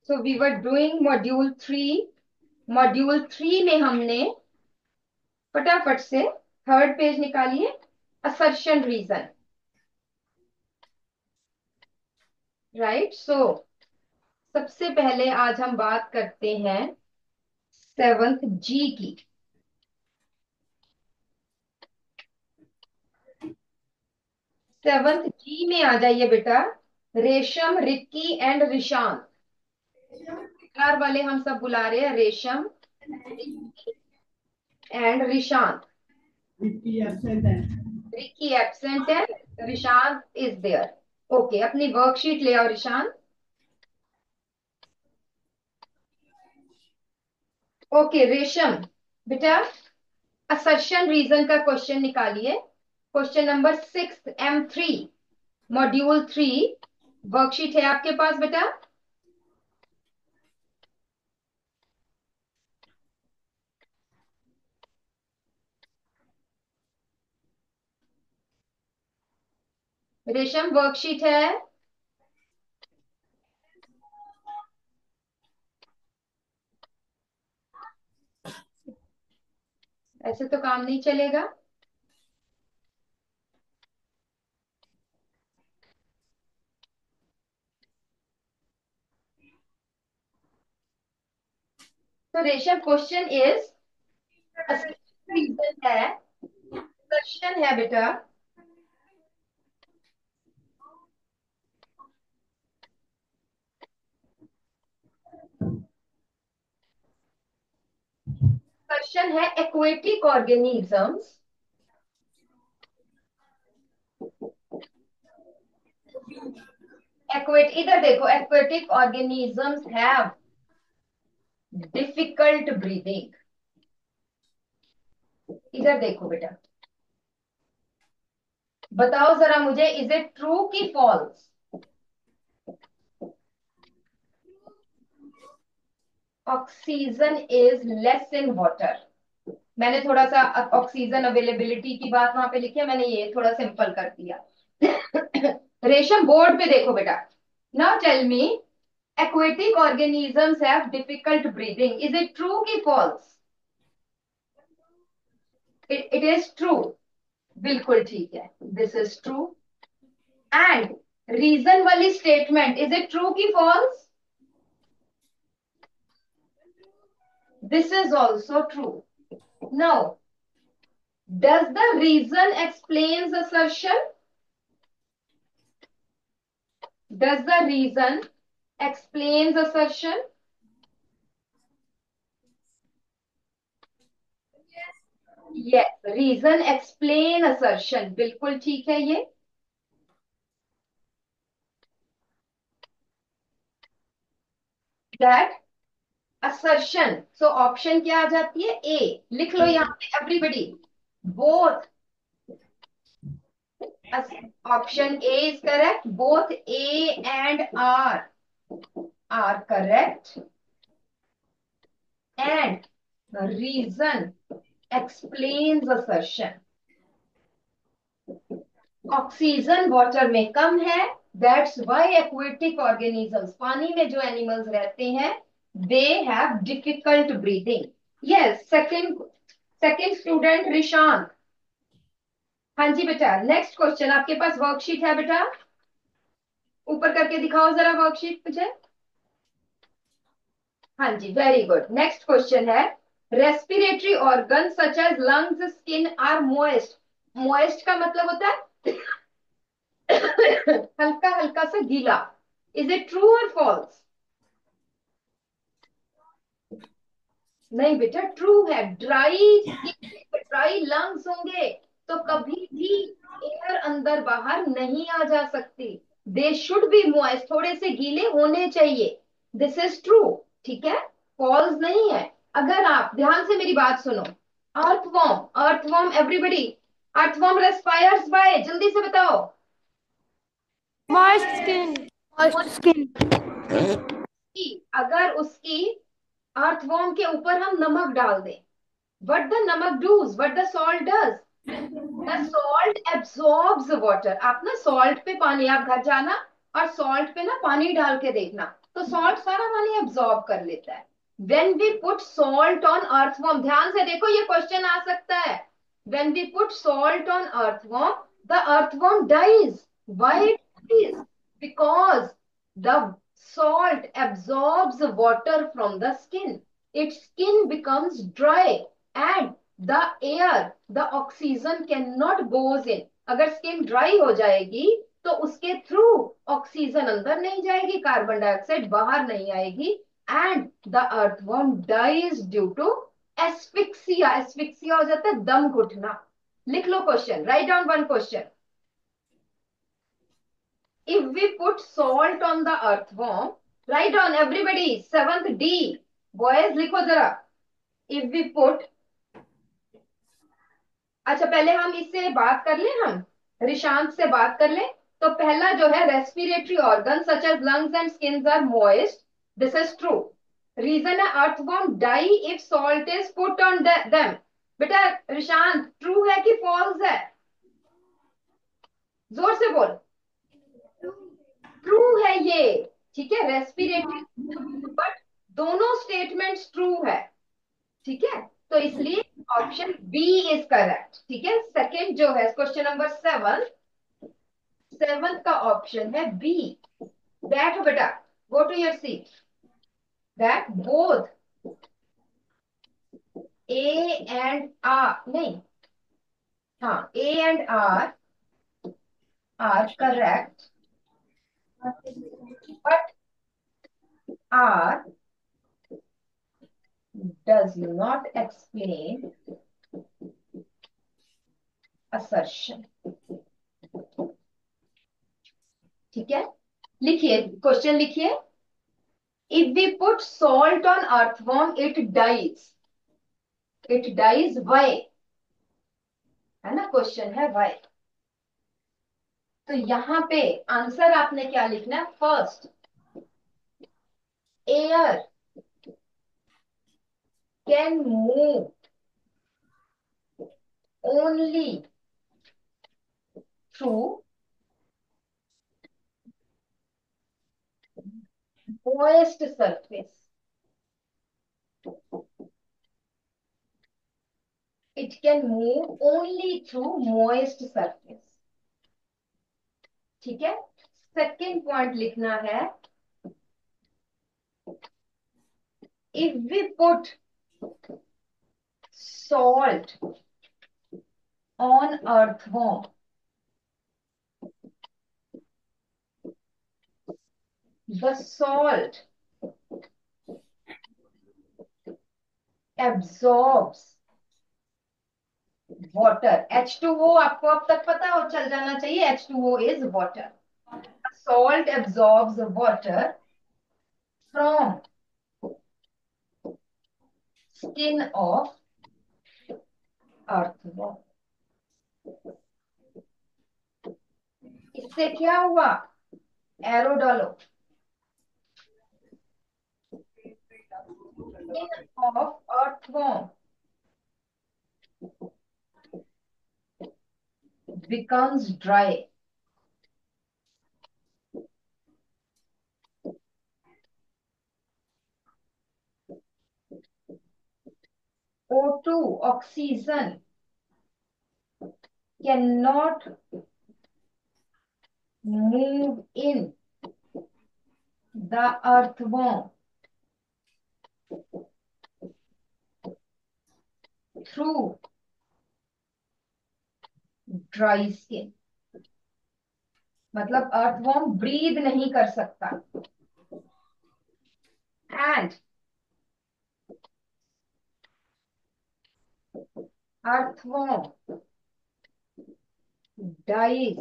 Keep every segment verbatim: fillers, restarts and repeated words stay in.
So we were doing module three. Module three में हमने फटाफट से थर्ड पेज निकालिए, असर्शन रीजन। राइट। सो सबसे पहले आज हम बात करते हैं सेवंथ जी की। सेवंथ जी में आ जाइए बेटा। रेशम, रिक्की एंड रिशान। कार वाले हम सब बुला रहे हैं, रेशम, रिक्की एंड रिशान। विक्की एब्सेंट है। रिक्की एब्सेंट है, रिशान इज देयर। ओके, अपनी वर्कशीट ले आओ रिशान। ओके रेशम बेटा, असर्शन रीजन का क्वेश्चन निकालिए। Question number six, M three, module three. Worksheet है आपके पास बेटा? रेशम वर्कशीट है? ऐसे तो काम नहीं चलेगा। तो Resham question is, assertion reason है, असर्शन है बेटा। क्वेश्चन है एक्वेटिक ऑर्गेनिजम्स, एक्वेट इधर देखो, aquatic organisms have difficult breathing. इधर देखो बेटा, बताओ जरा मुझे, इज इट ट्रू की false? Oxygen is less in water. मैंने थोड़ा सा ऑक्सीजन अवेलेबिलिटी की बात वहां पे लिखी है, मैंने ये थोड़ा सिंपल कर दिया। रेशम बोर्ड पे देखो बेटा। Now tell me, aquatic organisms have difficult breathing, is it true ki false? It, it is true। बिल्कुल ठीक है, this is true। and reason वाली statement, is it true ki false? This is also true। now does the reason explains assertion? Does the reason explains assertion? yes, reason explain assertion, बिल्कुल ठीक है ये। that assertion, so option क्या आ जाती है? ए। लिख लो यहाँ पे everybody, both. Option A is correct, both A and R R correct, and reason explains assertion। Oxygen water में कम है, दैट्स वाई एक्वेटिक ऑर्गेनिजम्स, पानी में जो एनिमल्स रहते हैं, they have difficult breathing. Yes, second second student Rishant. हाँ जी बेटा, नेक्स्ट क्वेश्चन आपके पास वर्कशीट है बेटा? ऊपर करके दिखाओ जरा वर्कशीट मुझे। हाँ जी, वेरी गुड। नेक्स्ट क्वेश्चन है, respiratory organ such as lungs, skin are moist. Moist का मतलब होता है हल्का हल्का सा गीला। इज इट ट्रू और फॉल्स? नहीं बेटा, ट्रू है। ड्राई स्किन, ड्राई लंग्स होंगे तो कभी भी एयर अंदर बाहर नहीं आ जा सकती। दे शुड बी मॉइस्ट, थोड़े से गीले होने चाहिए। दिस इज ट्रू, ठीक है, फॉल्स नहीं है। अगर आप ध्यान से मेरी बात सुनो, earthworm, earthworm everybody, earthworm respires by, जल्दी से बताओ। Moist skin. Moist skin. अगर उसकी, अर्थवॉर्म के ऊपर हम नमक डाल दें, what the namak does, what the salt does, the salt absorbs water। आप ना सॉल्ट पे पानी, आप घर जाना और सॉल्ट पे ना पानी डाल के देखना, तो सॉल्ट सारा पानी एब्जॉर्ब कर लेता है। When we put salt on earthworm, ध्यान से देखो ये क्वेश्चन आ सकता है। When we put salt on earthworm the earthworm dies. Why it dies? Because the salt absorbs water from the skin. Its skin becomes dry and the air, the oxygen cannot goes in. अगर skin dry हो जाएगी तो उसके through oxygen अंदर नहीं जाएगी, carbon dioxide बाहर नहीं आएगी, and the earthworm dies due to asphyxia. Asphyxia हो जाता है दम घुटना। लिख लो question, write down one question. If we put salt on the earthworm, write down everybody, seventh D, boys लिखो जरा। If we put, अच्छा पहले हम इससे बात कर लें, हम रिशांत से बात कर लें। तो पहला जो है, respiratory organ such as lungs and skin are moist, this is true. Reason है earthworm die if salt is put on them. बेटा रिशांत, ट्रू है कि फॉल्स है? जोर से बोल। ट्रू है ये, ठीक है, रेस्पिरेटरी, बट दोनों स्टेटमेंट्स ट्रू है, ठीक है। तो इसलिए ऑप्शन बी इज करेक्ट, ठीक है। सेकंड जो है क्वेश्चन नंबर सेवन, सेवन का ऑप्शन है बी। बैठो बेटा, go to your seat. That both A and R, नहीं, हाँ, A and R R correct, but R does not explain assertion, ठीक है। लिखिए क्वेश्चन, लिखिए। If we put salt on earthworm, it dies. It dies why? है ना, question है why। तो यहां पे आंसर आपने क्या लिखना है? First, air can move only through moist surface. It can move only through moist surface, ठीक है। सेकेंड पॉइंट लिखना है, if we put salt on earthworm, the salt absorbs water। H two O आपको अब तक पता हो, चल जाना चाहिए, H two O is water. Salt absorbs water from skin of earthworm। इससे क्या हुआ? एरो डालो। Skin of earthworm becomes dry O two, oxygen, cannot move in the earthworm through dry skin। मतलब अर्थवर्म ब्रीद नहीं कर सकता, and earthworm dies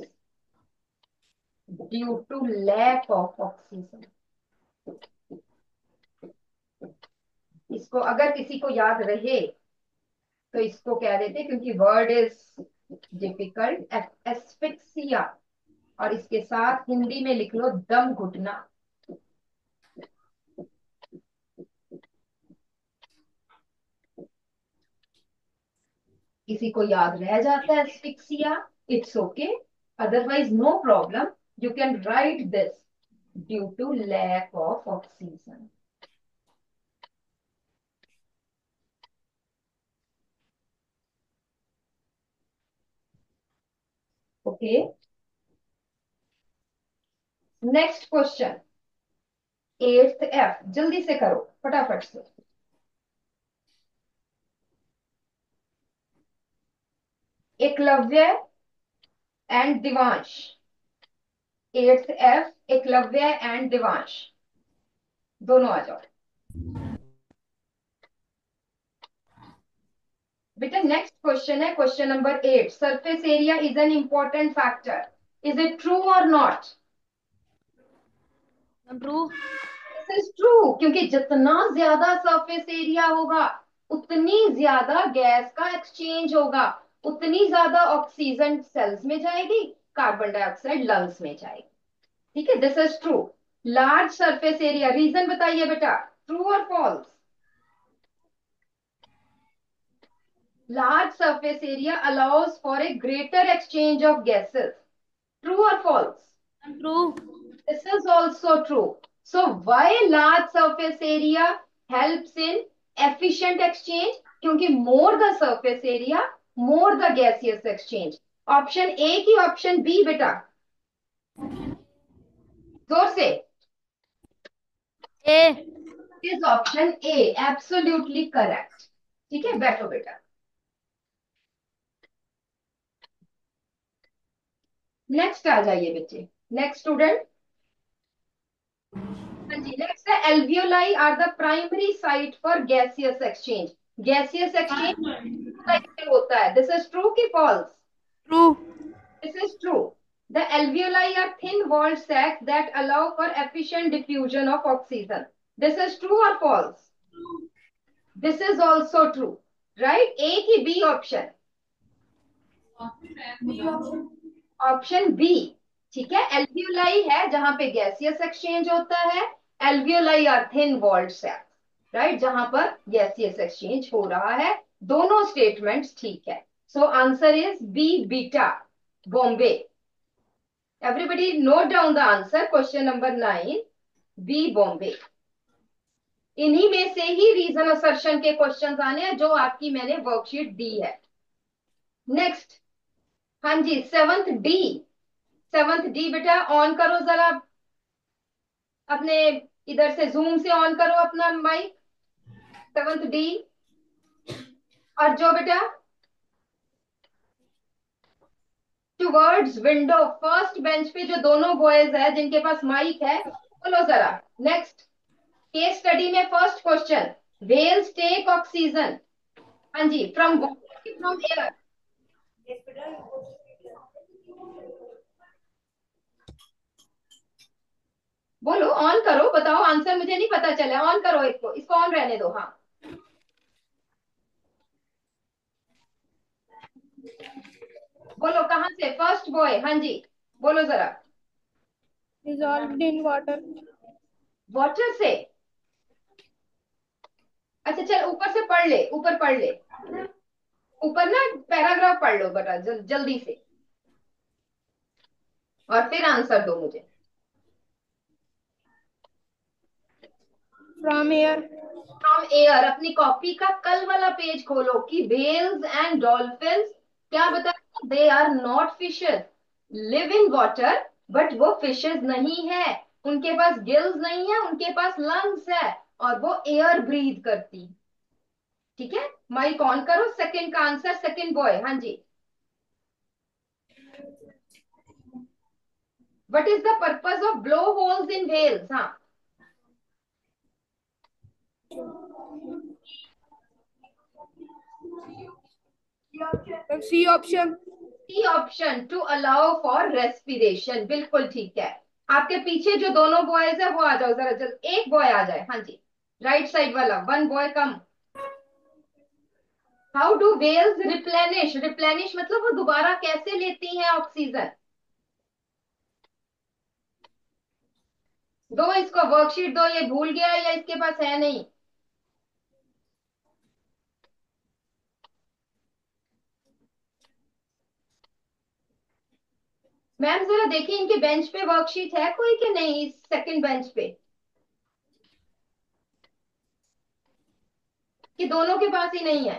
due to lack of oxygen। इसको अगर किसी को याद रहे तो इसको कह देते, क्योंकि वर्ड इज डिफिकल्ट, एस्फिक्सिया, और इसके साथ हिंदी में लिख लो दम घुटना। किसी को याद रह जाता है asphyxia, it's okay, otherwise no problem, you can write this due to lack of oxygen. Okay, next question, eighth F, जल्दी से करो फटाफट से। Eklavya and Divansh, eighth F Eklavya and Divansh, दोनों आ जाओ बेटा। नेक्स्ट क्वेश्चन है question number eight, surface area is an important factor, is it true और not? True. This is true, क्योंकि जितना ज्यादा सरफेस एरिया होगा उतनी ज्यादा गैस का एक्सचेंज होगा, उतनी ज्यादा ऑक्सीजन सेल्स में जाएगी, कार्बन डाइऑक्साइड लंग्स में जाएगी। ठीक है, this is true. Large surface area, reason बताइए बेटा, ट्रू और false? Large surface area allows for a greater exchange of gases, true और false? True. This is also true. So why large surface area helps in efficient exchange? क्योंकि more the surface area, more the gaseous exchange. Option A की option B बेटा, जोर से। A. Is option A absolutely correct. ठीक है, बैठो बेटा। Next आ जाइए बच्चे, नेक्स्ट स्टूडेंट। हाँ जी, नेक्स्ट है, alveoli are the primary site for gaseous exchange. Gaseous exchange type से होता है, दिस इज ट्रू की false? True. This is true. The alveoli are thin-walled sacs that allow for efficient diffusion of oxygen. This is true or false? This is also true. Right? A की B option. Option B. ठीक है, alveoli है जहां पे gaseous exchange होता है, alveoli are thin walled sac, right, जहां पर गैसियस एक्सचेंज हो रहा है। दोनों स्टेटमेंट्स ठीक है। So answer is B, beta, Bombay. Everybody note down the answer, question number nine, B, Bombay. इन्हीं में से ही रीजन असर्शन के क्वेश्चंस आने हैं जो आपकी मैंने वर्कशीट दी है। नेक्स्ट, हाँ जी, सेवंथ डी। सेवंथ डी बेटा ऑन करो जरा अपने, इधर से जूम से ऑन करो अपना माइक, सेवंथ डी। और जो बेटा टूवर्ड्स विंडो, फर्स्ट बेंच पे जो दोनों बॉयज है जिनके पास माइक है, बोलो जरा। नेक्स्ट केस स्टडी में first question, whales take oxygen, हाँ जी, फ्रॉम वाटर, फ्रॉम एयर? बोलो, ऑन करो, बताओ आंसर, मुझे नहीं पता चला। ऑन करो, इसको इसको ऑन रहने दो। हाँ, बोलो कहाँ से, फर्स्ट बॉय, हाँ जी, बोलो जरा। Dissolved in water. वाटर से? अच्छा चल, ऊपर से पढ़ ले, ऊपर पढ़ ले, ऊपर ना पैराग्राफ पढ़ लो बेटा, जल, जल्दी से, और फिर आंसर दो मुझे। From air. फ्रॉम एयर, अपनी कॉपी का कल वाला पेज खोलो कि व्हेल्स एंड डॉल्फिन्स क्या बताया, they are not fishes, live in water, but वो फिशेस नहीं है, उनके पास गिल्स नहीं है, उनके पास लंग्स है, और वो एयर ब्रीथ करती। ठीक है, माइक ऑन करो। सेकंड का आंसर, सेकंड बॉय, हाँ जी। What is the purpose of blow holes in whales? हाँ, C option. C option, to allow for respiration, बिल्कुल ठीक है। आपके पीछे जो दोनों बॉयज है वो आ जाओ जरा जल्द, एक बॉय आ जाए, हाँ जी, राइट साइड वाला, one boy come. How do whales replenish? Replenish मतलब वो दोबारा कैसे लेती हैं ऑक्सीजन? दो इसको वर्कशीट दो, ये भूल गया या इसके पास है नहीं? मैम जरा देखिए इनके बेंच पे वर्कशीट है कोई कि नहीं, सेकंड बेंच पे, कि दोनों के पास ही नहीं है?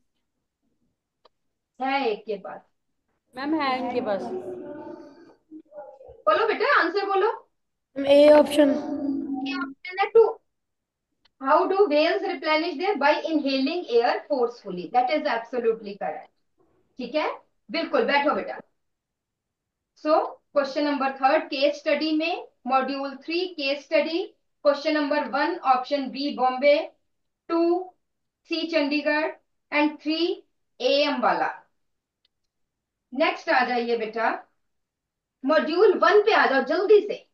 है एक के पास। मैम है इनके पास। बोलो बेटा आंसर बोलो। A option. ऑप्शन है two. How do whales replenish their by inhaling air forcefully? That is absolutely correct. ठीक है, बिल्कुल, बैठो बेटा। So question number third case study में, module three case study, question number one option B Bombay, two C Chandigarh and three A Ambala. Next आ जाइए बेटा, module one पे आ जाओ जल्दी से।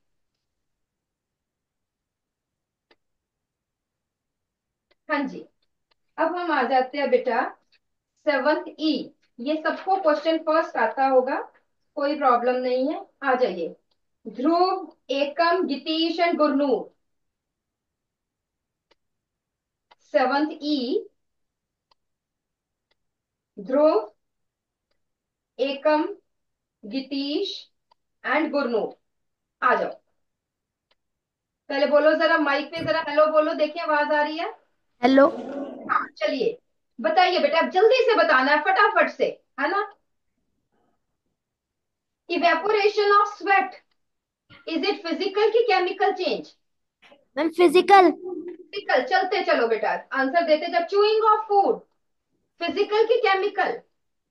हाँ जी, अब हम आ जाते हैं बेटा सेवंथ ई। ये सबको क्वेश्चन फर्स्ट आता होगा, कोई प्रॉब्लम नहीं है, आ जाइए। Dhruv, Ekam, Gitish and Gurnoor. Seventh E, Dhruv, Ekam, Gitish and Gurnoor, आ जाओ। पहले बोलो जरा माइक पे, जरा हेलो बोलो, देखिए आवाज आ रही है? हेलो। हाँ चलिए, बताइए बेटा, अब जल्दी से बताना है फटाफट से, है ना? Evaporation of sweat, is it physical की chemical change? Ma'am physical. Physical. चलते चलो बेटा, आंसर देते जब। चूइंग ऑफ फूड, फिजिकल की chemical?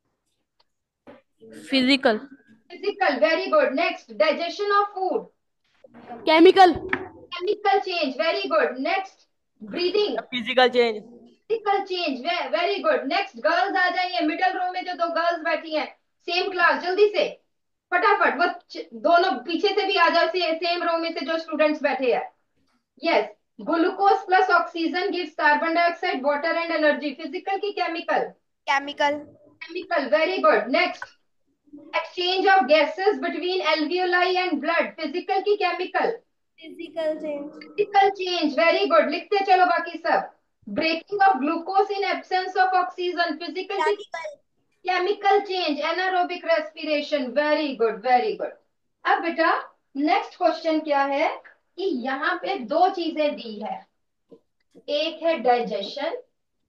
Physical. Physical, very good. Next, digestion of food, chemical. Chemical change, very good. Next, breathing, physical change. Physical change, very good. Next, girls आ जाइए, middle रो में जो दो गर्ल्स बैठी हैं, सेम क्लास, जल्दी से फटाफट। वो च- दोनों पीछे से भी आ जाओ, से, सेम रो में से जो स्टूडेंट्स बैठे हैं। Yes, glucose plus oxygen gives carbon dioxide, water and energy, physical की chemical? Chemical. Chemical, very good. Next, exchange of gases between alveoli and blood, physical की chemical? Physical change. Physical change, very good. लिखते चलो बाकी सब। Breaking of glucose in absence of oxygen, physical की? Chemical. Chemical change, anaerobic respiration, very good very good. अब बेटा next question क्या है कि यहाँ पे दो चीजें दी है, एक है डाइजेशन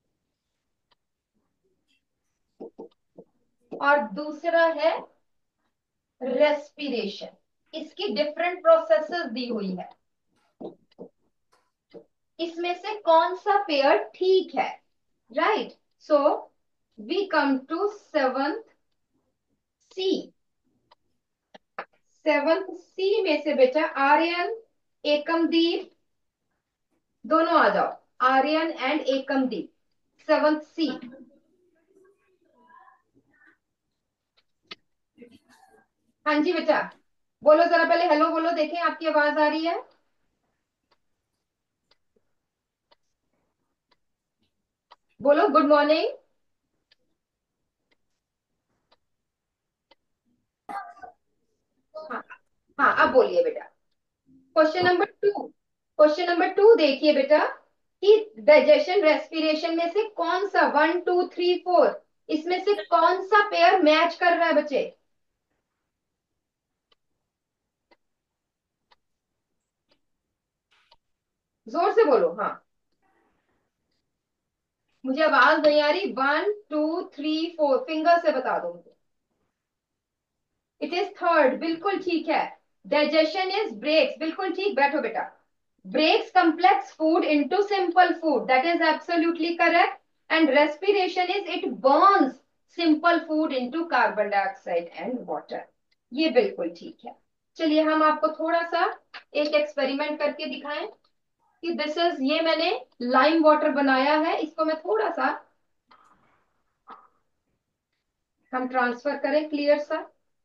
और दूसरा है रेस्पिरेशन। इसकी डिफरेंट प्रोसेसेस दी हुई है, इसमें से कौन सा पेयर ठीक है? Right, so we come to seventh C. Seventh C में से बेटा आर्यन, एकमदीप, दोनों आ जाओ, Aryan and Ekamdeep, seventh C. हाँ जी बेटा, बोलो जरा पहले हेलो बोलो, देखें आपकी आवाज आ रही है? बोलो गुड मॉर्निंग। हाँ, हाँ अब बोलिए बेटा। Question number two, question number two देखिए बेटा कि डाइजेशन रेस्पिरेशन में से कौन सा, वन टू थ्री फोर, इसमें से कौन सा पेयर मैच कर रहा है बच्चे? जोर से बोलो। हाँ, मुझे आवाज नहीं आ रही। One two three four, finger से बता दो मुझे। इट इज थर्ड, बिल्कुल ठीक है। डाइजेशन इज ब्रेक्स, बिल्कुल ठीक, बैठो बेटा। Breaks complex food into simple food, that is absolutely correct. And respiration is it burns simple food into carbon dioxide and water, ये बिल्कुल ठीक है। चलिए हम आपको थोड़ा सा एक एक्सपेरिमेंट करके दिखाएं कि दिस इज, ये मैंने लाइम वाटर बनाया है, इसको मैं थोड़ा सा हम ट्रांसफर करें क्लियर सा।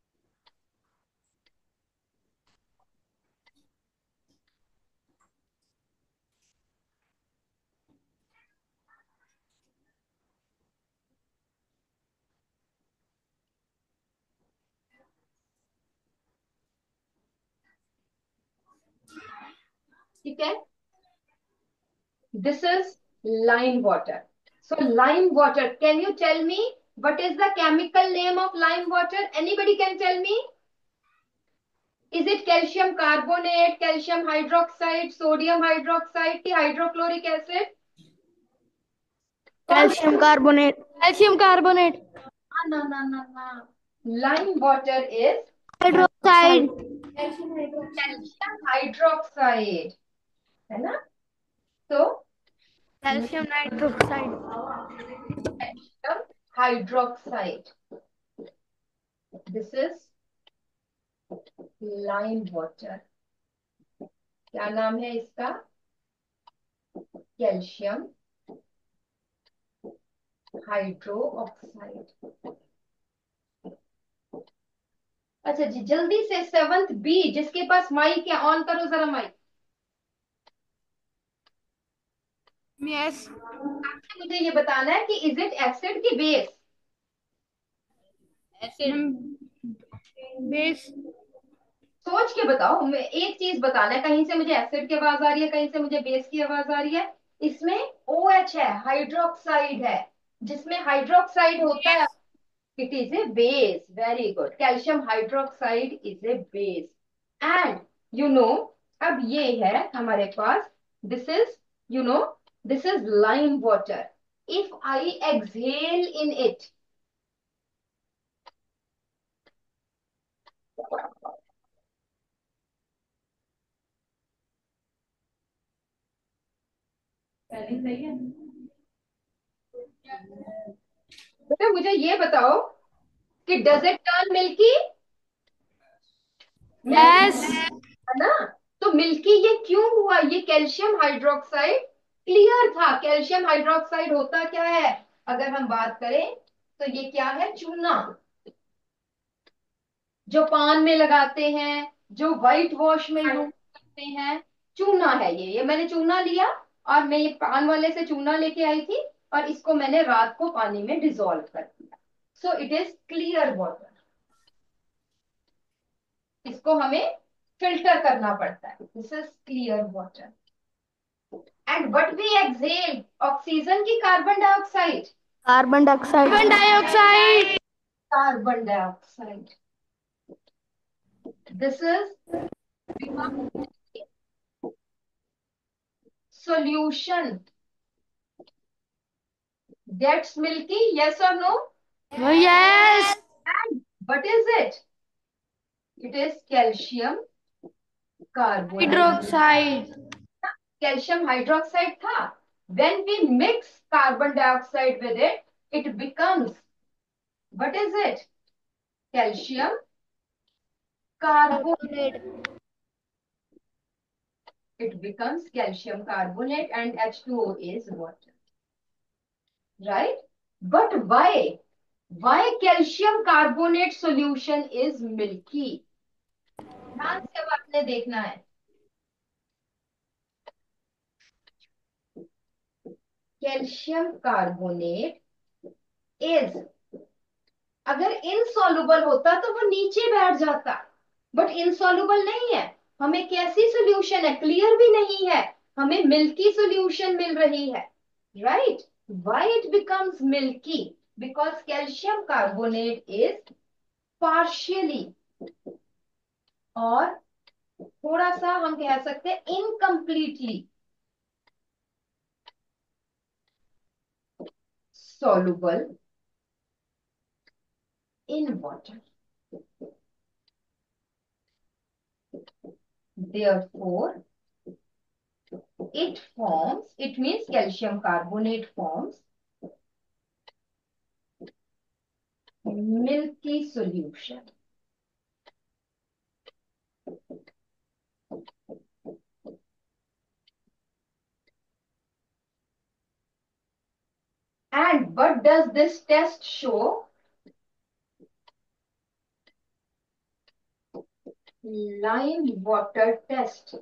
ठीक है, this is lime water. So lime water, can you tell me what is the chemical name of lime water? Anybody can tell me? Is it calcium carbonate, calcium hydroxide, sodium hydroxide की hydrochloric acid? Calcium carbonate. Calcium carbonate. ना ना ना ना, lime water is hydroxide. Calcium hydroxide, है ना? तो calcium nitroxide. Calcium hydroxide, this is lime water. क्या नाम है इसका? Calcium hydroxide. अच्छा जी, जल्दी से सेवंथ बी, जिसके पास माइक है ऑन करो जरा माइक। यस। आपने मुझे ये बताना है कि इज इट एसिड की बेस? बेस। सोच के बताओ, मैं एक चीज बताना है, कहीं से मुझे एसिड की आवाज आ रही है, कहीं से मुझे बेस की आवाज आ रही है। इसमें ओ एच है, हाइड्रोक्साइड है, जिसमें हाइड्रोक्साइड होता है, it is a base. Very good, calcium hydroxide is a base. And you know, अब ये है हमारे पास, this is, you know, this is lime water. If I exhale in it, बेटा मुझे ये बताओ कि does it turn milky? Yes. है ना? तो मिल्की ये क्यों हुआ? ये कैल्शियम हाइड्रोक्साइड क्लियर था। कैल्शियम हाइड्रोक्साइड होता क्या है, अगर हम बात करें तो ये क्या है? चूना, जो पान में लगाते हैं, जो व्हाइट वॉश में यूज करते हैं, चूना है ये। ये मैंने चूना लिया और मैं ये पान वाले से चूना लेके आई थी और इसको मैंने रात को पानी में डिसॉल्व कर दिया। So it is clear water. इसको हमें फिल्टर करना पड़ता है। This is clear water. And what we exhale, oxygen की carbon dioxide? Carbon dioxide. Carbon dioxide. Carbon dioxide. This is solution gets milky, yes or no? Yes. And what is it? It is calcium carbonate. Hydroxide. Calcium hydroxide था. When we mix carbon dioxide with it, it becomes, what is it? Calcium carbonate. It becomes calcium carbonate and H two O is water. Right? But why? Why calcium carbonate solution is milky? ध्यान से अब आपने देखना है। Calcium carbonate is, अगर insoluble होता तो वो नीचे बैठ जाता, बट इनसॉल्युबल नहीं है। हमें कैसी सॉल्यूशन है? क्लियर भी नहीं है, हमें मिल्की सॉल्यूशन मिल रही है। Right? Why it becomes milky? Because calcium carbonate is partially, और थोड़ा सा हम कह सकते हैं incompletely soluble in water. Therefore, it forms, it means calcium carbonate forms milky solution. And what does this test show? Lime water test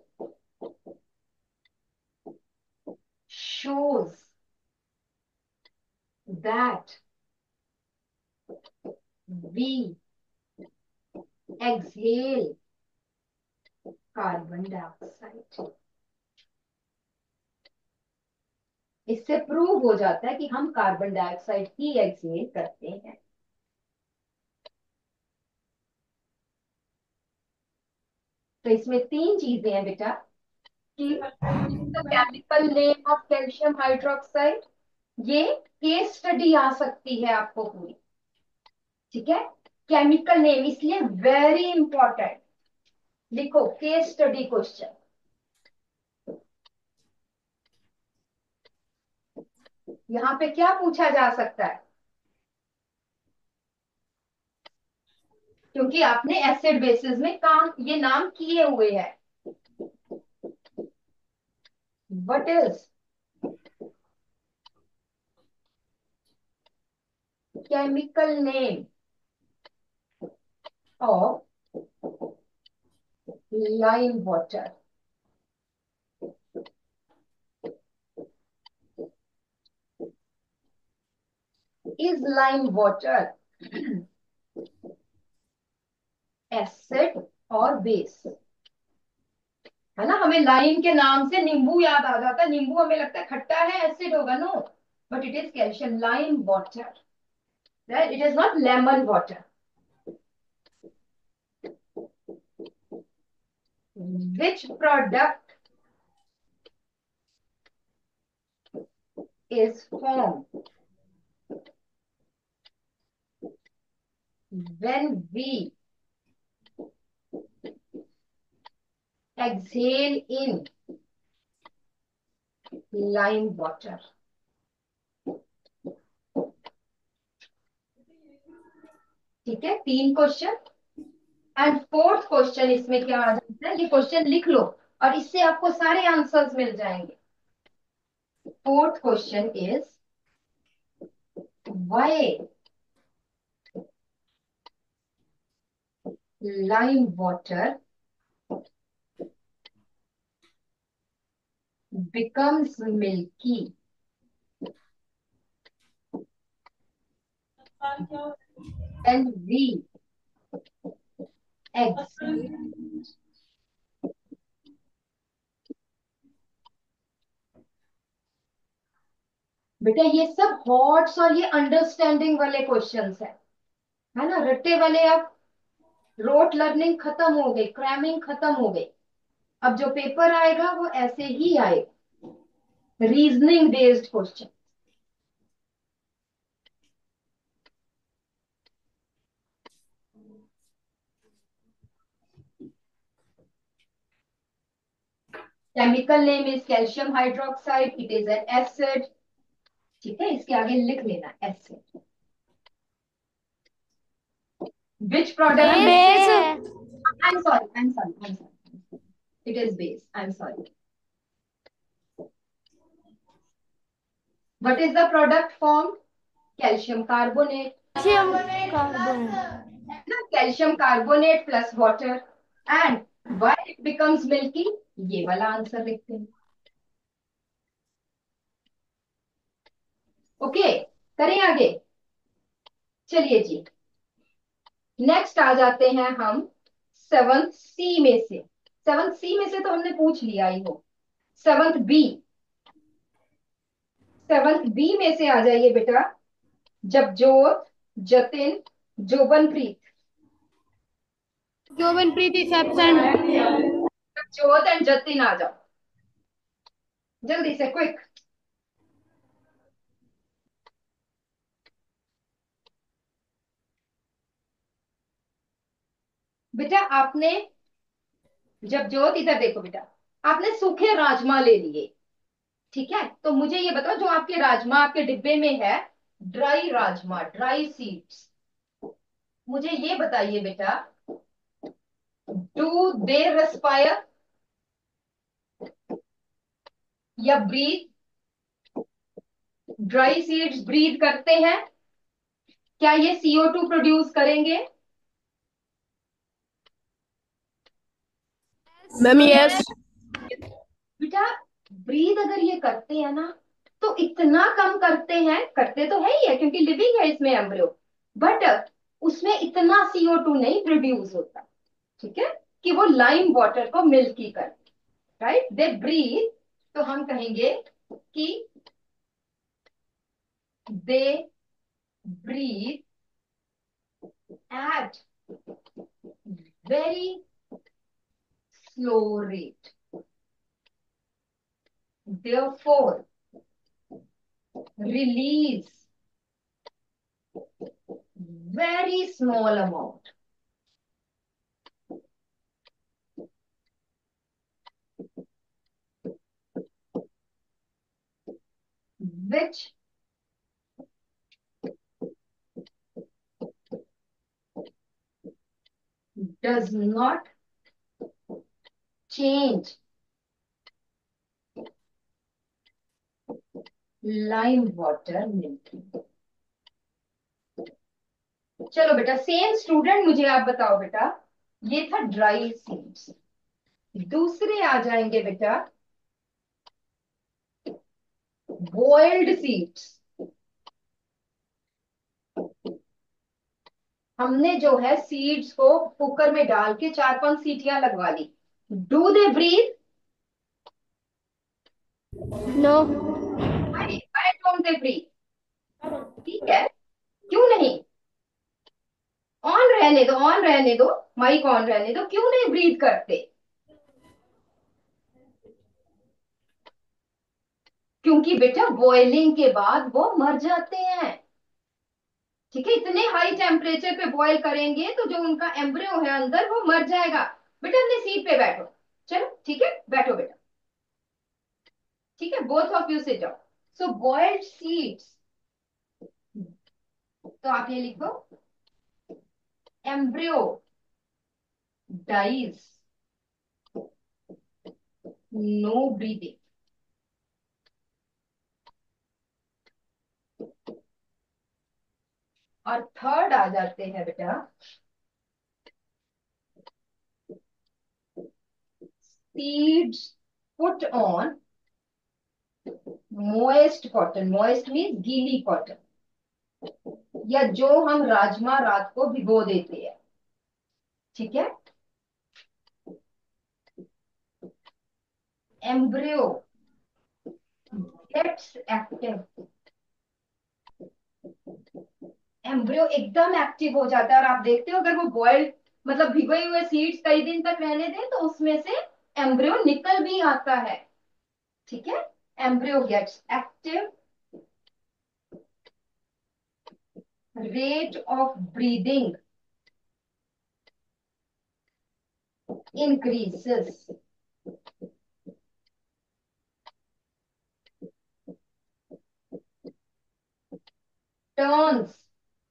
shows that we exhale carbon dioxide. इससे prove हो जाता है कि हम कार्बन डाइऑक्साइड ही exhale करते हैं। तो इसमें तीन चीजें हैं बेटा कि the chemical name of calcium hydroxide, ये केस स्टडी आ सकती है आपको पूरी, ठीक है। केमिकल नेम इसलिए वेरी इंपॉर्टेंट, लिखो केस स्टडी क्वेश्चन। यहां पे क्या पूछा जा सकता है, क्योंकि आपने एसिड बेसिस में काम ये नाम किए हुए हैं। What is chemical name of lime water? Is lime water acid और बेस? है ना, हमें लाइम के नाम से नींबू याद आ जाता है, नींबू हमें लगता है खट्टा है, एसिड होगा, no, but it is calcium lime water, right, it is not lemon water. Which product is formed when we exhale in lime water? ठीक है, तीन क्वेश्चन। एंड फोर्थ क्वेश्चन इसमें क्या आ जाता है, ये क्वेश्चन लिख लो और इससे आपको सारे आंसर्स मिल जाएंगे। Fourth question is why lime water becomes milky when we exhale बेटा ये सब हॉट्स और ये अंडरस्टैंडिंग वाले क्वेश्चंस है है ना, रट्टे वाले अब रोट लर्निंग खत्म हो गई, क्रैमिंग खत्म हो गई। अब जो पेपर आएगा वो ऐसे ही आएगा, reasoning based question. Chemical name is calcium hydroxide, it is an acid, ठीक है, इसके आगे लिख लेना acid. Which product? Base. I am sorry I am sorry I am sorry it is base, I am sorry. What is the product form? Calcium carbonate, calcium carbon. ना, calcium carbonate plus water. And why it becomes milky, ये वाला answer लिखते हैं। Okay, करें आगे, चलिए जी। Next आ जाते हैं हम सेवंथ सी में से। सेवंथ सी में से तो हमने पूछ लिया ही हो। सेवंथ बी, सेवंथ बी में से आ जाइए बेटा। Jabjot, Jatin, Jobanpreet. Jobanpreet is absent. Jabjot and Jatin आ जाओ जल्दी से, क्विक। बेटा आपने, जबजोत इधर देखो बेटा, आपने सूखे राजमा ले लिए, ठीक है। तो मुझे ये बताओ, जो आपके राजमा आपके डिब्बे में है, ड्राई राजमा, ड्राई सीड्स, मुझे ये बताइए बेटा, डू दे रेस्पायर या ब्रीथ? ड्राई सीड्स ब्रीथ करते हैं क्या? ये सीओ टू प्रोड्यूस करेंगे? Ma'am yes. बेटा ब्रीथ अगर ये करते हैं ना, तो इतना कम करते हैं, करते तो है ही है क्योंकि लिविंग है इसमें एम्ब्रियो, बट उसमें इतना सीओ टू नहीं प्रोड्यूस होता, ठीक है, कि वो लाइम वाटर को मिल्की कर, राइट, दे ब्रीथ। तो हम कहेंगे कि they breathe at very slow rate. Therefore, release very small amount which does not change lime water milking. चलो बेटा, सेम स्टूडेंट, मुझे आप बताओ बेटा, ये था ड्राई सीड्स। दूसरे आ जाएंगे बेटा बॉइल्ड सीड्स। हमने जो है सीड्स को कुकर में डाल के चार पांच सीटियां लगवा ली। Do they breathe? No. Why don't they breathe? ठीक है, क्यों नहीं? ऑन रहने दो, ऑन रहने दो, माइक ऑन रहने दो, क्यों नहीं ब्रीथ करते? क्योंकि बेटा बॉइलिंग के बाद वो मर जाते हैं। ठीक है, इतने हाई टेम्परेचर पे बॉईल करेंगे तो जो उनका एम्ब्रियो है अंदर वो मर जाएगा। बेटा अपने सीट पे बैठो, चलो ठीक है, बैठो बेटा। ठीक है, both of you sit down. So boiled seeds, तो आप ये लिखो, एम्ब्रियो डाइज, नो ब्रीदिंग। और थर्ड आ जाते हैं बेटा seeds put on moist cotton. Moist means गीली कॉटन, या जो हम राजमा रात को भिगो देते हैं। ठीक है, एम्ब्रियो गेट्स एक्टिव। एम्ब्रियो एकदम एक्टिव हो जाता है, और आप देखते हो अगर वो बॉइल्ड मतलब भिगोए हुए सीड्स कई दिन तक रहने दें तो उसमें से एम्ब्रियो निकल भी आता है। ठीक है, embryo gets active, rate of breathing increases, turns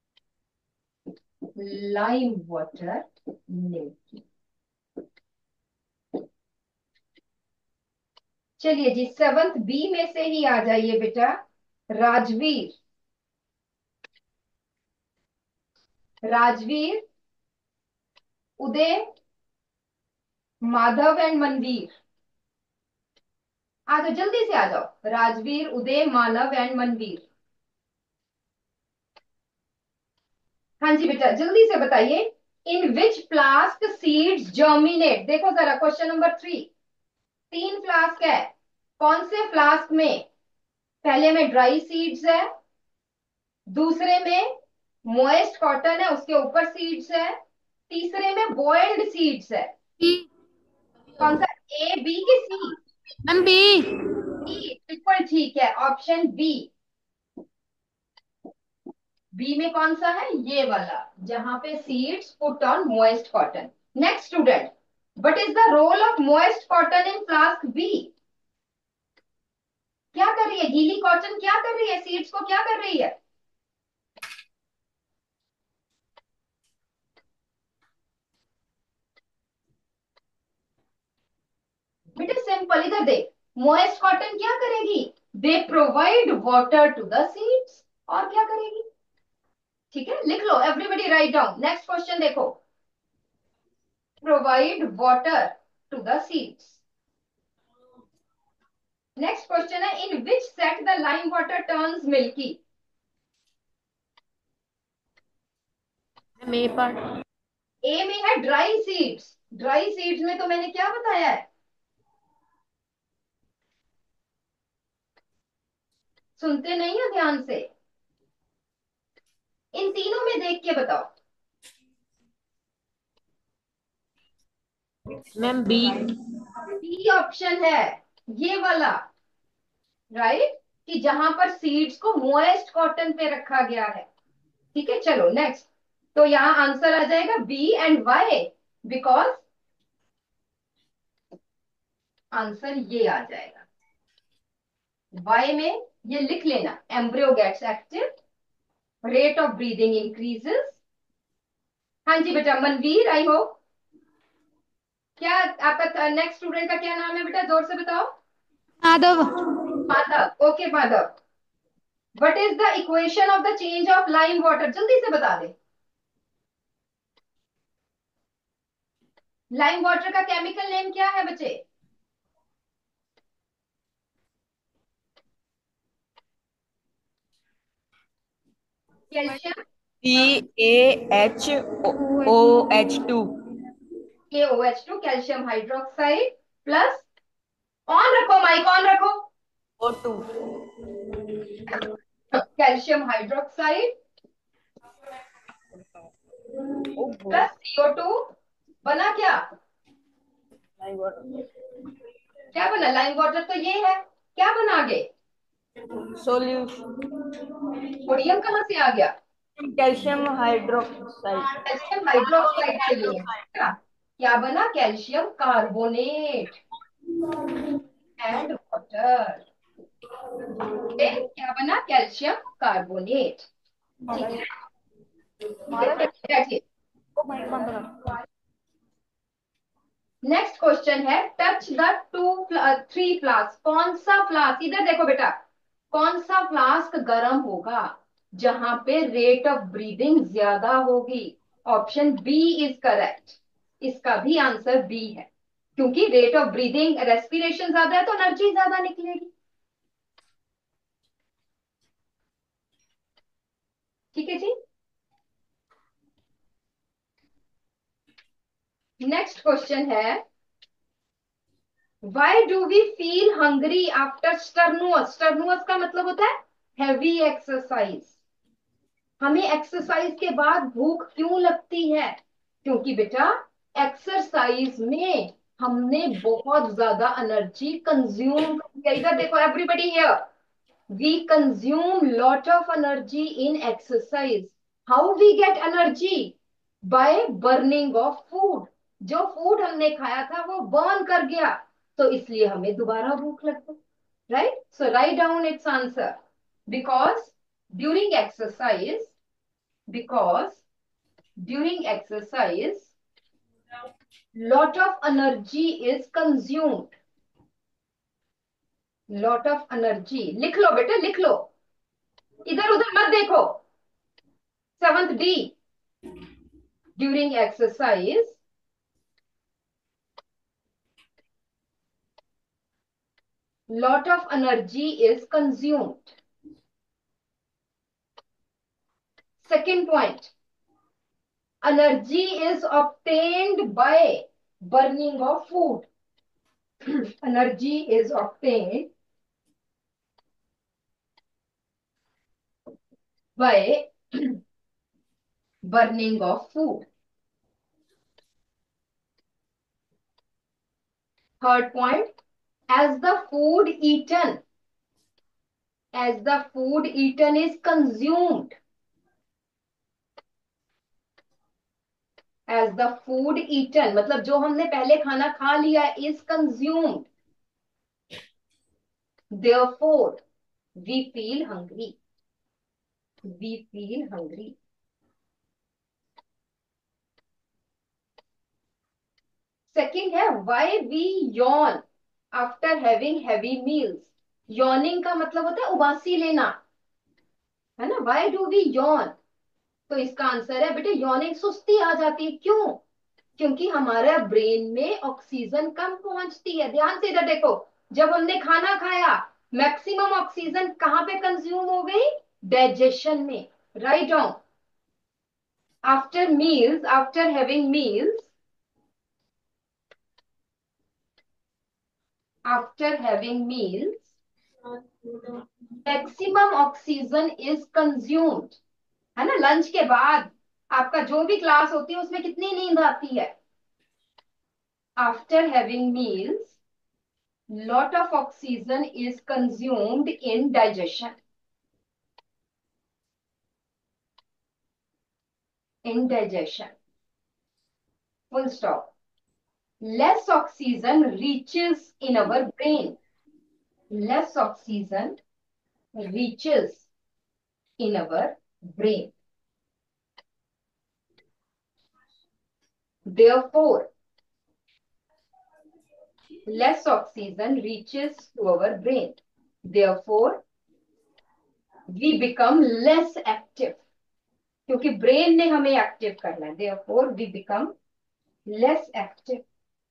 lime water milky। चलिए जी, सेवंथ बी में से ही आ जाइए बेटा, राजवीर। राजवीर, उदय, माधव एंड मनवीर, आ जाओ, जल्दी से आ जाओ। राजवीर, उदय, मानव एंड मनवीर। हाँ जी बेटा, जल्दी से बताइए, in which flask seeds germinate. देखो जरा क्वेश्चन नंबर थ्री, तीन फ्लास्क है, कौन से फ्लास्क में पहले में ड्राई सीड्स है, दूसरे में मोइस्ट कॉटन है उसके ऊपर सीड्स है, तीसरे में बॉइल्ड सीड्स है। बी। कौन सा, ए बी की सी? Ma'am B. बी, बिल्कुल ठीक है, ऑप्शन बी। बी में कौन सा है, ये वाला, जहां पे seeds put on moist cotton. Next student, what is the role of moist cotton in flask B? क्या कर रही है गीली कॉटन, क्या कर रही है सीड्स को, क्या कर रही है? बेटा सिंपल, इधर देख, मोइस्ट कॉटन क्या करेगी, they provide water to the seeds, और क्या करेगी? ठीक है, लिख लो, everybody write down. Next question देखो, provide water to the seeds. Next question है, in which set the lime water turns milky. A part. A में है ड्राई सीड्स। ड्राई सीड्स में तो मैंने क्या बताया है, सुनते नहीं हो ध्यान से? इन तीनों में देख के बताओ। Ma'am B. बी ऑप्शन है ये वाला, राइट, कि जहां पर सीड्स को मोएस्ट कॉटन पे रखा गया है। ठीक है, चलो नेक्स्ट। तो यहां आंसर आ जाएगा B and Y, because answer ये आ जाएगा वाई में। ये लिख लेना, embryo gets active, rate of breathing increases. हाँ जी बेटा, मनवीर, आई हो। क्या आपका नेक्स्ट स्टूडेंट का क्या नाम है बेटा, जोर से बताओ। Madhav. Madhav, okay Madhav. What is the equation of the change of lime water, जल्दी से बता दे। लाइम वाटर का केमिकल नेम क्या है बच्चे? Calcium, C A H O H two. K O H two, calcium hydroxide plus, on रखो माइक, ऑन रखो। O two. Calcium hydroxide plus C O two, बना क्या? क्या बना? लाइम वाटर तो ये है, क्या बना आगे? सोल्यूशन। सोडियम कहाँ से आ गया? Calcium hydroxide. कैल्शियम हाइड्रोक्साइड से ये है क्या? क्या बना? Calcium carbonate and water. क्या बना? Calcium carbonate. ठीक है, बैठिए। नेक्स्ट क्वेश्चन है, touch the two three flask. कौन सा फ्लास्क, इधर देखो बेटा, कौन सा फ्लास्क गर्म होगा जहां पे रेट ऑफ ब्रीदिंग ज्यादा होगी? Option B is correct. इसका भी आंसर बी है, क्योंकि रेट ऑफ ब्रीदिंग, रेस्पिरेशन ज्यादा है तो एनर्जी ज्यादा निकलेगी। ठीक है जी। नेक्स्ट क्वेश्चन है, why do we feel hungry after strenuous? Strenuous का मतलब होता है हैवी एक्सरसाइज। हमें एक्सरसाइज के बाद भूख क्यों लगती है? क्योंकि बेटा एक्सरसाइज में हमने बहुत ज्यादा एनर्जी कंज्यूम किया। इधर देखो everybody here, we consume lot of energy in exercise. How we get energy? By burning of food. जो फूड हमने खाया था वो बर्न कर गया, तो इसलिए हमें दोबारा भूख लगती। Right, so write down its answer, because during exercise because during exercise lot of energy is consumed। lot of energy लिख लो बेटा, लिख लो, इधर उधर मत देखो। Seventh D, during exercise lot of energy is consumed। second point, energy is obtained by burning of food। energy is obtained by burning of food। third point, as the food eaten as the food eaten is consumed as the food eaten मतलब जो हमने पहले खाना खा लिया is consumed, therefore we feel hungry। we feel hungry। second है, why we yawn after having heavy meals। yawning का मतलब होता है उबासी लेना, है ना। why do we yawn? तो इसका आंसर है बेटे यॉर्निंग, सुस्ती आ जाती है। क्यों? क्योंकि हमारे ब्रेन में ऑक्सीजन कम पहुंचती है। ध्यान से इधर देखो, जब हमने खाना खाया मैक्सिमम ऑक्सीजन कहां पे कंज्यूम हो गई? डाइजेशन में। Write down, after meals, after having meals after having meals maximum oxygen is consumed, है ना। लंच के बाद आपका जो भी क्लास होती है उसमें कितनी नींद आती है? After having meals, lot of oxygen is consumed in digestion. In digestion. Full stop. Less oxygen reaches in our brain. Less oxygen reaches in our brain. Therefore, less oxygen reaches to our brain. Therefore, we become less active. क्योंकि brain ने हमें active करना है. Therefore, we become less active.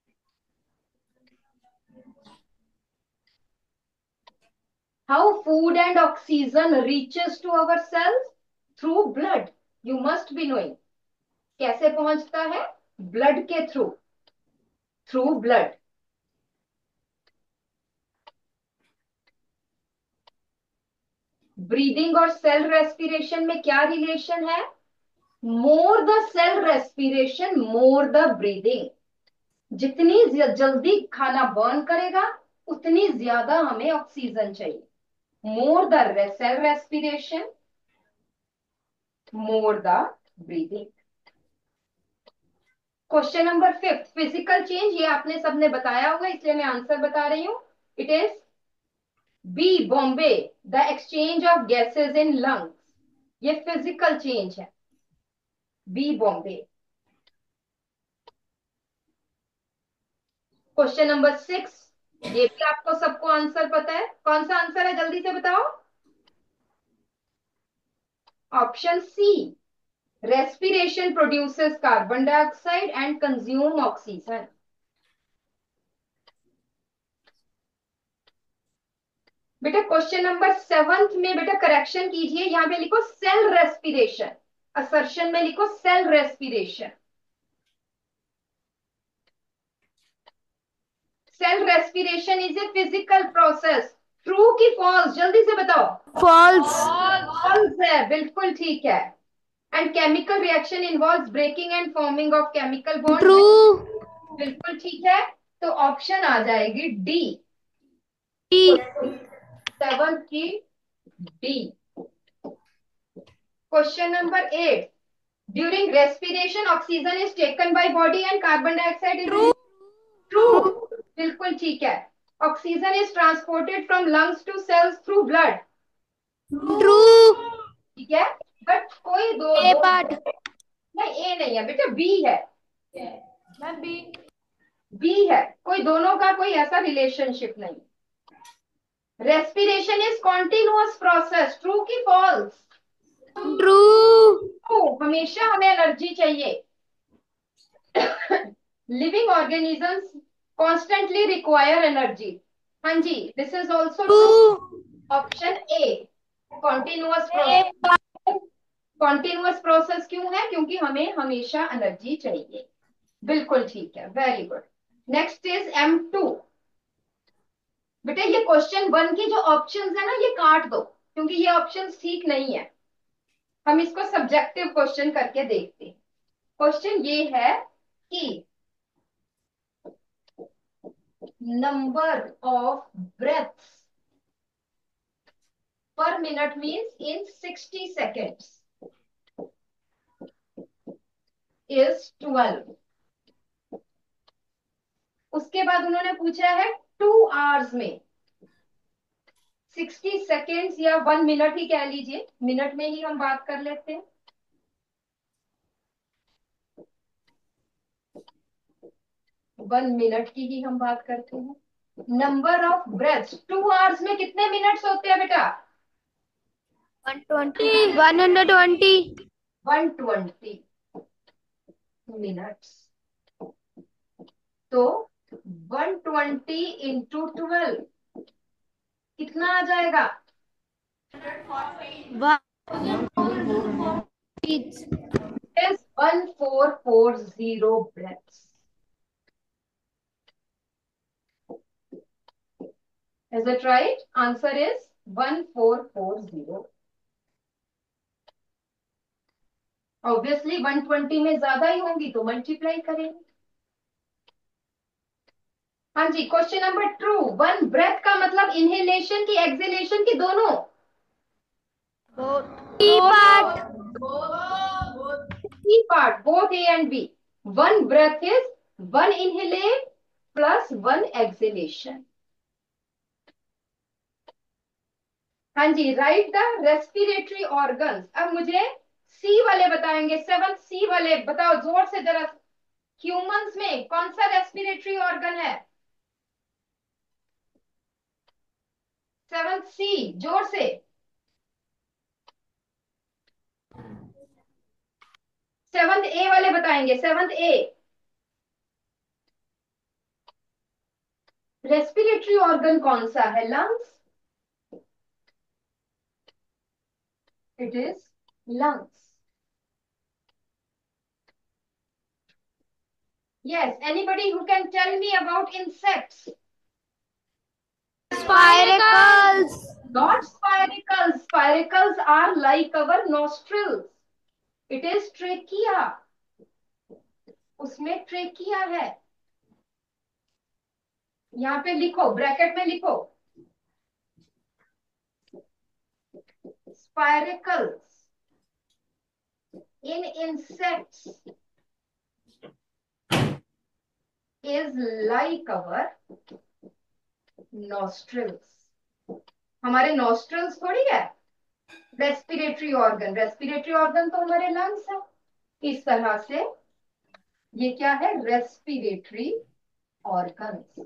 How food and oxygen reaches to our cells? Through blood. You must be knowing. कैसे पहुंचता है? Blood के through. Through blood. Breathing और सेल रेस्पिरेशन में क्या रिलेशन है? More the cell respiration more the breathing. जितनी जल्दी खाना बर्न करेगा उतनी ज्यादा हमें ऑक्सीजन चाहिए. More the cell respiration more the breathing. Question number fifth, physical change. ये आपने सबने बताया होगा इसलिए मैं आंसर बता रही हूं. It is B Bombay, the exchange of gases in lungs. ये फिजिकल चेंज है. B Bombay. Question number six, ये भी आपको सबको आंसर पता है. कौन सा आंसर है जल्दी से बताओ. Option C. Respiration produces carbon dioxide and consume oxygen. बेटा क्वेश्चन नंबर सेवंथ में बेटा करेक्शन कीजिए. यहां पे लिखो सेल रेस्पिरेशन. असर्शन में लिखो cell respiration. Cell respiration is a physical process. True की फॉल्स? जल्दी से बताओ. False. फॉल्स है. बिल्कुल ठीक है. And chemical reaction involves breaking and forming of chemical bond. True. बिल्कुल ठीक है. तो ऑप्शन आ जाएगी डी. D. सेवन की D. Question number eight, during respiration oxygen is taken by body and carbon dioxide is. True. बिल्कुल ठीक है. Oxygen is transported from lungs to cells through blood. True. ठीक है. बट कोई दो, A दो part. नहीं, ए नहीं है बेटा, बी है. बी बी है. कोई दोनों का कोई ऐसा रिलेशनशिप नहीं. Respiration is continuous process. True की फॉल्स? True. ट्रू. हमेशा हमें एनर्जी चाहिए. Living organisms constantly require energy. हाँ जी, this is also true. True. Option A. Continuous A process. part. Continuous process क्यों है? क्योंकि हमें हमेशा एनर्जी चाहिए. बिल्कुल ठीक है. Very good. Next is M two. बेटा ये क्वेश्चन वन की जो ऑप्शंस है ना ये काट दो क्योंकि ये ऑप्शंस ठीक नहीं है. हम इसको सब्जेक्टिव क्वेश्चन करके देखते हैं. क्वेश्चन ये है कि number of breaths per minute means in sixty seconds is twelve. उसके बाद उन्होंने पूछा है टू आवर्स में सिक्सटी सेकेंड्स या वन मिनट ही कह लीजिए. मिनट में ही हम बात कर लेते हैं. वन मिनट की ही हम बात करते हैं. Number of breaths two hours में कितने मिनट्स होते हैं बेटा? one twenty. one hundred twenty. One twenty minutes. तो वन ट्वेंटी इंटू ट्वेल्व कितना आ जाएगा? One. It's is one four four zero breaths. Is it right? Answer is one four four zero. Obviously one twenty में ज्यादा ही होंगी तो multiply करेंगे. हाँ जी, question number two, one breath का मतलब इनहेलेशन की एक्सहेलेशन की दोनों? T part C part, both A and B. One breath is one inhale plus one exhalation. हाँ जी, राइट द रेस्पिरेटरी ऑर्गन्स. अब मुझे सी वाले बताएंगे, सेवन सी वाले बताओ जोर से जरा. ह्यूमंस में कौन सा रेस्पिरेटरी ऑर्गन है? सेवन सी, जोर से. सेवंथ ए वाले बताएंगे, सेवंथ ए. रेस्पिरेटरी ऑर्गन कौन सा है? Lungs. It is lungs. Yes, anybody who can tell me about insects? spiracles Not spiracles. Spiracles are like our nostrils. It is trachea. उसमें trachea है. यहाँ पे लिखो, ब्रैकेट में लिखो, spiracles in insects is like our nostrils. हमारे nostrils थोड़ी है रेस्पिरेटरी ऑर्गन. रेस्पिरेटरी ऑर्गन तो हमारे लंग्स है. इस तरह से ये क्या है? Respiratory organs.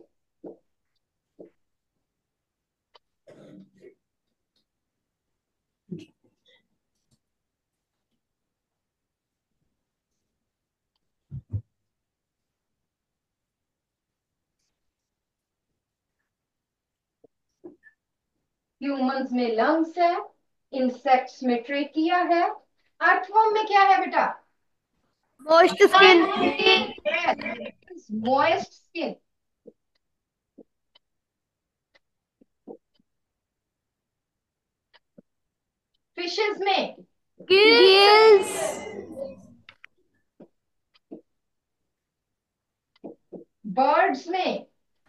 ह्यूमंस में लंग्स है, इंसेक्ट्स में ट्रेकिया है. अर्थवर्म में क्या है बेटा? moist skin moist skin. Fishes में gills बर्ड्स में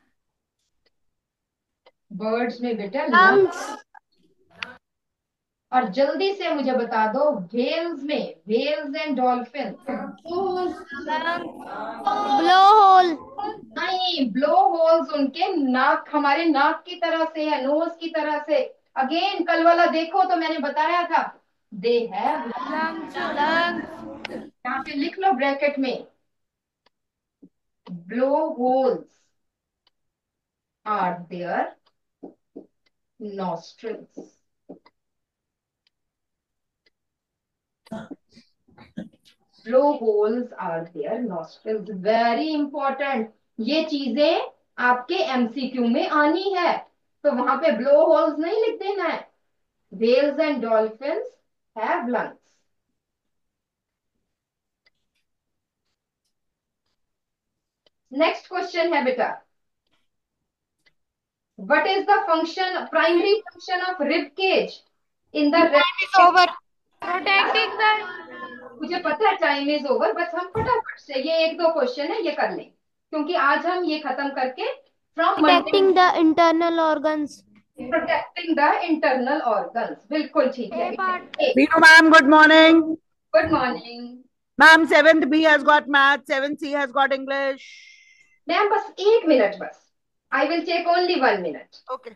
बर्ड्स में बेटा lungs लंग्स. और जल्दी से मुझे बता दो, व्हेल्स में, व्हेल्स एंड डॉल्फिन. blowhole नहीं, ब्लो होल्स उनके नाक, हमारे नाक की तरह से है, नोज की तरह से. अगेन कल वाला देखो तो मैंने बताया था, दे हैव. lungs lungs यहाँ पे लिख लो ब्रैकेट में, blow holes are their nostrils. Blowholes are their nostrils. Very important. ये चीजें आपके एमसीक्यू में आनी है, तो वहां पे ब्लो होल्स नहीं लिख देना है. Whales and dolphins have lungs. Next question है बेटा, what is the function, primary function of rib cage in the is over protecting the मुझे पता है टाइम इज ओवर, बस हम फटाफट से ये एक दो क्वेश्चन है ये कर लें, क्योंकि आज हम ये खत्म करके from protecting the internal organs protecting the internal organs. बिल्कुल ठीक है. A part Binu ma'am, good morning. Good morning Ma'am, seventh B has got math, seventh C has got English. Ma'am. बस एक मिनट, बस I will take only one minute. Okay.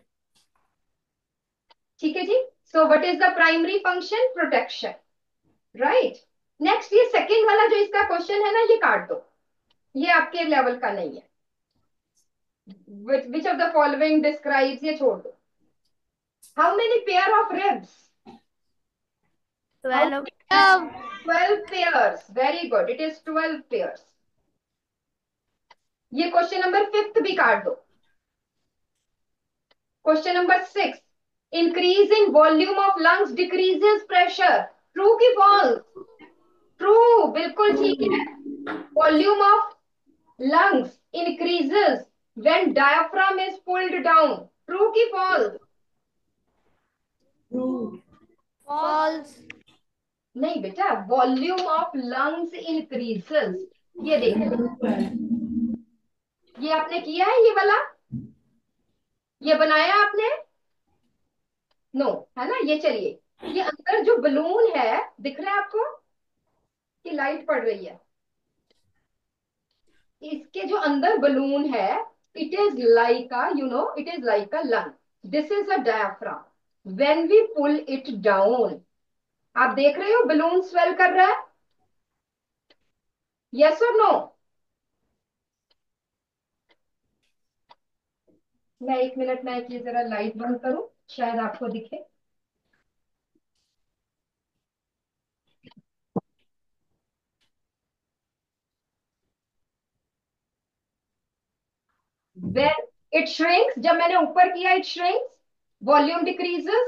ठीक है जी. So what is the primary function? Protection. Right. Next ये second वाला जो इसका क्वेश्चन है ना, ये काट दो, ये आपके लेवल का नहीं है. Which of the following describes, ये छोड़ दो. How many pair of ribs? twelve twelve pairs. Very good. It is twelve pairs. ये क्वेश्चन नंबर फिफ्थ भी काट दो. Question number six, increasing volume of lungs decreases pressure. True की false? True, बिल्कुल ठीक है. Volume of lungs increases when diaphragm is pulled down. True की false? false नहीं बेटा, वॉल्यूम ऑफ लंग्स इंक्रीजेस. ये देखो, ये आपने किया है, ये वाला ये बनाया आपने? नो, है ना? ये चलिए, ये अंदर जो बलून है दिख रहा है आपको कि लाइट पड़ रही है? इसके जो अंदर बलून है, it is like a, you know, it is like a lung. This is a diaphragm. When we pull it down, आप देख रहे हो बलून स्वेल कर रहा है? यस और नो? मैं एक मिनट में ये जरा लाइट बंद करूं, शायद आपको दिखे. When it shrinks, जब मैंने ऊपर किया, it shrinks, volume decreases,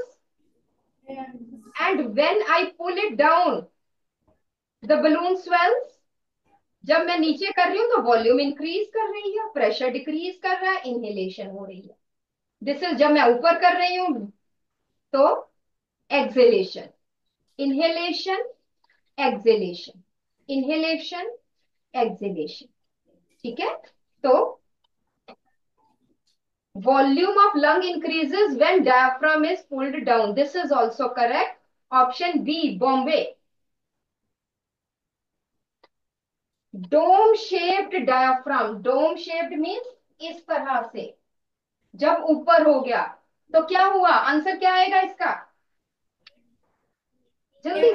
and when I pull it down, the balloon swells. जब मैं नीचे कर रही हूं तो वॉल्यूम इंक्रीज कर रही है, प्रेशर डिक्रीज कर रहा है, इनहेलेशन हो रही है. दिस इज जब मैं ऊपर कर रही हूं तो exhalation. Inhalation, exhalation, inhalation, exhalation. ठीक है? तो volume of lung increases when diaphragm is pulled down. This is also correct. Option B, Bombay. Dome shaped diaphragm. Dome shaped means इस तरह से जब ऊपर हो गया तो क्या हुआ? आंसर क्या आएगा इसका? जल्दी.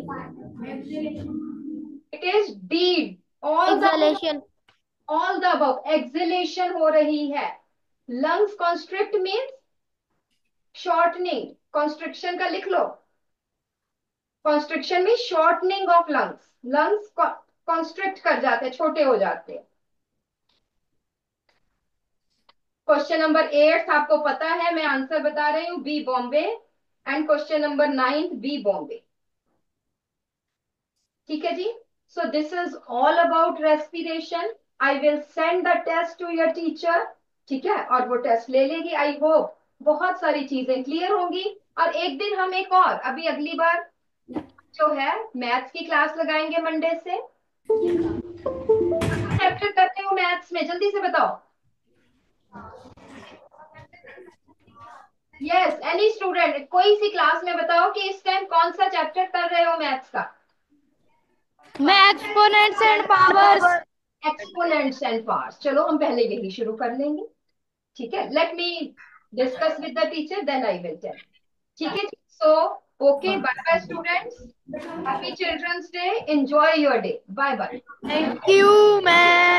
It is D. All the exhalation, all the above. Exhalation हो रही है. Lungs constrict means shortening. Constriction का लिख लो. कॉन्स्ट्रिक्शन में shortening of lungs. Lungs constrict कर जाते हैं, छोटे हो जाते हैं. क्वेश्चन नंबर एट आपको पता है, मैं आंसर बता रही हूं, B Bombay. And question number nine, B Bombay. ठीक है जी. So this is all about respiration. I will send the test to your teacher. ठीक है? और वो टेस्ट ले लेगी. आई होप बहुत सारी चीजें क्लियर होंगी. और एक दिन हम एक और, अभी अगली बार जो है मैथ्स की क्लास लगाएंगे मंडे से. चैप्टर करते हो मैथ्स में, जल्दी से बताओ. यस, एनी स्टूडेंट, कोई सी क्लास में बताओ कि इस टाइम कौन सा चैप्टर कर रहे हो मैथ्स का? मैं exponents and powers. Exponents and powers. चलो हम पहले यही शुरू कर लेंगे. ठीक है? Let me discuss with the teacher, then I will tell. ठीक है? So okay, bye bye students. Happy children's day. Enjoy your day. Bye bye. Thank you, ma'am.